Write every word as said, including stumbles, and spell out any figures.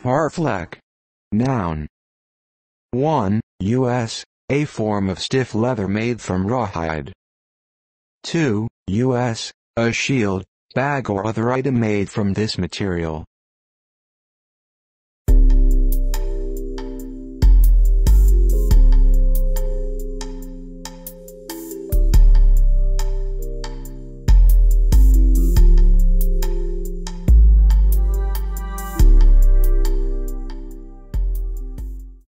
Parfleck. Noun. one. U.S. A form of stiff leather made from rawhide. two. U.S. A shield, bag or other item made from this material.